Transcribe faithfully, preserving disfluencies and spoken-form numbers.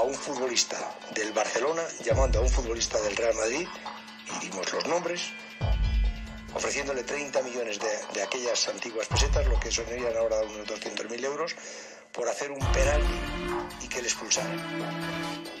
un futbolista del Barcelona llamando a un futbolista del Real Madrid, y dimos los nombres, ofreciéndole treinta millones de, de aquellas antiguas pesetas, lo que sonarían ahora unos doscientos mil euros, por hacer un penalti y que le expulsaran.